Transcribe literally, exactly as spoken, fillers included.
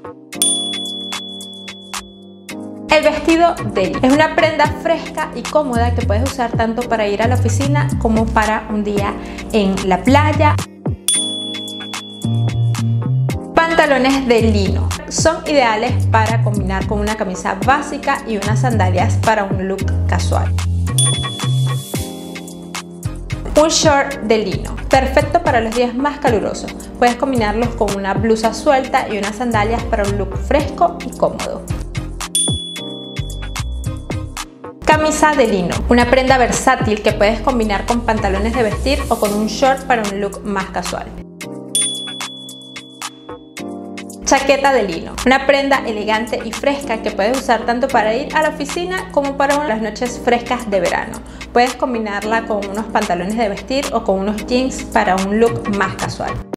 El vestido de lino es una prenda fresca y cómoda que puedes usar tanto para ir a la oficina como para un día en la playa. Pantalones de lino son ideales para combinar con una camisa básica y unas sandalias para un look casual. Un short de lino, perfecto para los días más calurosos. Puedes combinarlos con una blusa suelta y unas sandalias para un look fresco y cómodo. Camisa de lino, una prenda versátil que puedes combinar con pantalones de vestir o con un short para un look más casual. Chaqueta de lino, una prenda elegante y fresca que puedes usar tanto para ir a la oficina como para las noches frescas de verano. Puedes combinarla con unos pantalones de vestir o con unos jeans para un look más casual.